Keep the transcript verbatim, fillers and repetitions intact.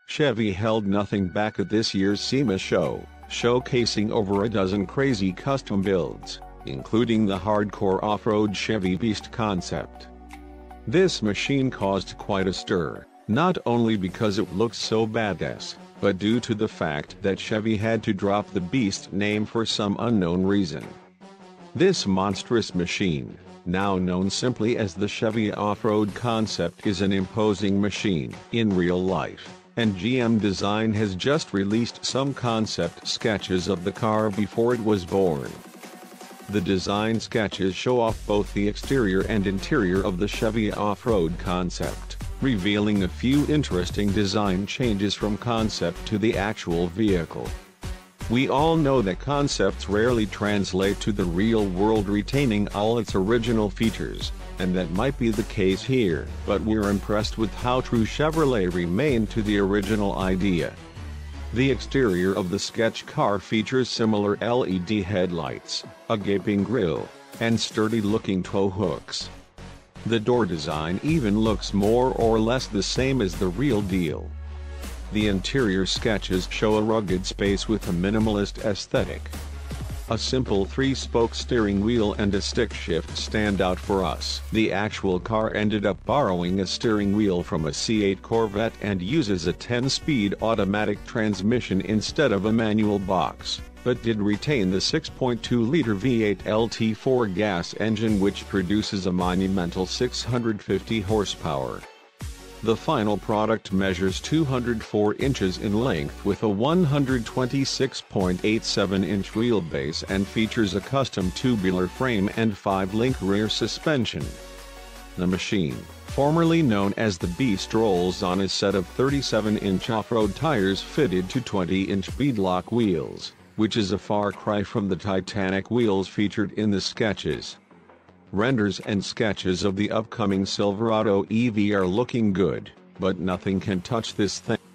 Chevy held nothing back at this year's SEMA show, showcasing over a dozen crazy custom builds, including the hardcore off-road Chevy Beast concept. This machine caused quite a stir, not only because it looked so badass, but due to the fact that Chevy had to drop the Beast name for some unknown reason. This monstrous machine, now known simply as the Chevy Off-Road concept, is an imposing machine in real life, and G M Design has just released some concept sketches of the car before it was born. The design sketches show off both the exterior and interior of the Chevy Off-Road concept, revealing a few interesting design changes from concept to the actual vehicle. We all know that concepts rarely translate to the real world, retaining all its original features, and that might be the case here, but we're impressed with how true Chevrolet remained to the original idea. The exterior of the sketch car features similar L E D headlights, a gaping grille, and sturdy-looking tow hooks. The door design even looks more or less the same as the real deal. The interior sketches show a rugged space with a minimalist aesthetic. A simple three-spoke steering wheel and a stick shift stand out for us. The actual car ended up borrowing a steering wheel from a C eight Corvette and uses a ten-speed automatic transmission instead of a manual box, but did retain the six point two liter V eight L T four gas engine, which produces a monumental six hundred fifty horsepower. The final product measures two hundred four inches in length with a one hundred twenty-six point eight seven inch wheelbase and features a custom tubular frame and five-link rear suspension. The machine, formerly known as the Beast, rolls on a set of thirty-seven inch off-road tires fitted to twenty inch beadlock wheels, which is a far cry from the Titanic wheels featured in the sketches. Renders and sketches of the upcoming Silverado E V are looking good, but nothing can touch this thing.